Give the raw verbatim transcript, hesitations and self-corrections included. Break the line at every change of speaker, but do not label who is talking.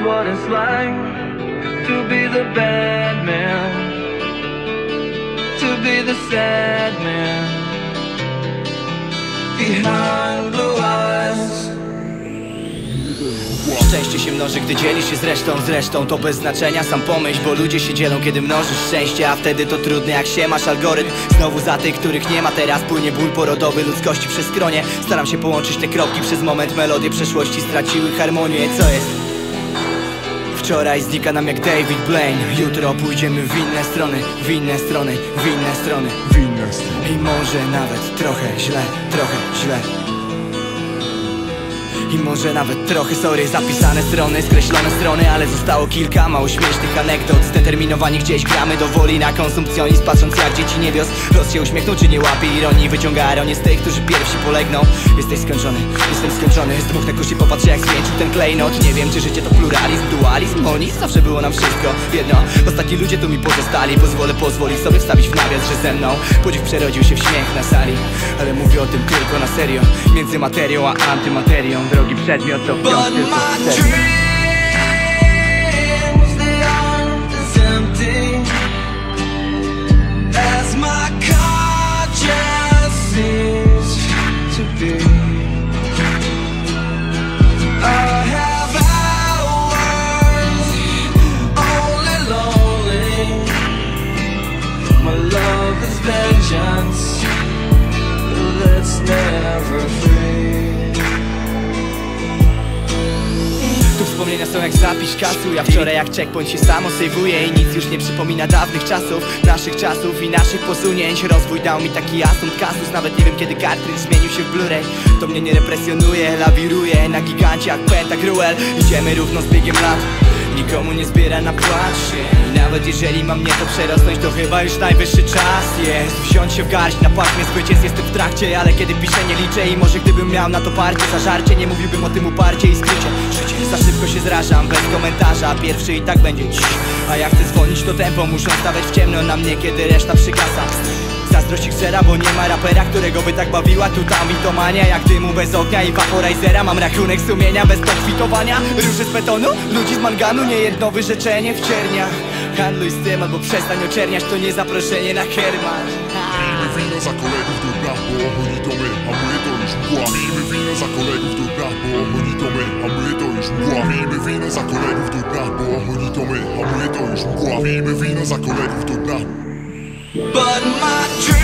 what it's like to be the bad man, to be the sad man behind blue eyes.
Szczęście się mnoży, gdy dzielisz się z resztą. Zresztą to bez znaczenia, sam pomyśl, bo ludzie się dzielą, kiedy mnożysz szczęście. A wtedy to trudne, jak się masz algorytm. Znowu za tych, których nie ma teraz, płynie ból porodowy ludzkości przez skronie. Staram się połączyć te kropki, przez moment melodie przeszłości straciły harmonię. Co jest? Wczoraj znika nam jak David Blaine. Jutro pójdziemy w inne strony, w inne strony, w inne strony, w inne strony. I może nawet trochę źle, trochę źle. I może nawet trochę, sorry, zapisane strony, skreślone strony, ale zostało kilka mało śmiesznych anegdot. Zdeterminowani gdzieś gramy do woli na konsumpcjonizm, patrząc jak dzieci niebios. Los się uśmiechnął czy nie łapie ironii, wyciąga ironię z tych, którzy pierwsi polegną. Jesteś skończony, jestem skończony, z dwóch na kusi popatrzę jak zwieńczył ten klejnot. Nie wiem czy życie to pluralizm, dualizm, o nic, zawsze było nam wszystko jedno. Ostatni ludzie tu mi pozostali, pozwolę pozwolić sobie wstawić w nawias, że ze mną podziw przerodził się w śmiech na sali. Ale mówię o tym tylko na serio, między materią a antymaterią. Drogi przedmiot to wciąż tylko wstęp. Tu wspomnienia są jak zapis czasu. Ja wczoraj jak checkpoint się samo sejwuję i nic już nie przypomina dawnych czasów, naszych czasów i naszych posunięć. Rozwój dał mi taki asumpt kasus, nawet nie wiem kiedy cartridge zmienił się w Blu-ray. To mnie nie represjonuje, lawiruję na gigancie jak Pentagruel. Idziemy równo z biegiem lat, nikomu nie zbiera na płacz. I nawet jeżeli mam mnie to przerosnąć, to chyba już najwyższy czas jest wziąć się w garść, na płatnie zwycięstw jestem w trakcie. Ale kiedy piszę nie liczę i może gdybym miał na to parcie zażarcie, nie mówiłbym o tym uparcie i skrycie. Za szybko się zrażam, bez komentarza, pierwszy i tak będzie dziś. A jak chcę dzwonić to tempo muszą stawiać w ciemno na mnie, kiedy reszta przygasa. Zazdrość ich zera, bo nie ma rapera, którego by tak bawiła tu tam mitomania. Jak dymu bez ognia i vaporizera, mam rachunek sumienia bez pokwitowania. Róży z betonu, ludzi z manganu, nie jedno wyrzeczenie w cierniach. Handluj z tym albo przestań oczerniać, to nie zaproszenie na hermać.
Pijmy wino za kolegów do dna, bo oni to my, a my to już mgła. Pijmy wino za kolegów do dna, bo oni to my, a my to już mgła. Pijmy wino za kolegów do dna, bo oni to my, a my to już mgła. Pijmy wino za kolegów do dna.
But my dream